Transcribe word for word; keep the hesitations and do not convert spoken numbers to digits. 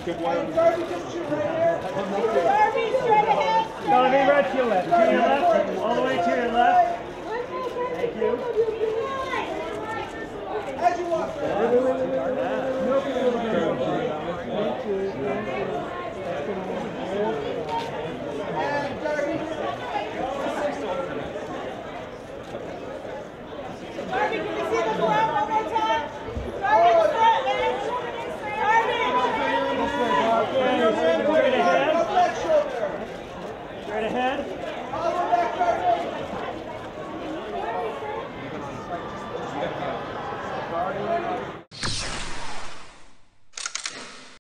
Darby, just shoot right here. Darby, straight ahead. Darby, right to your left. To your left.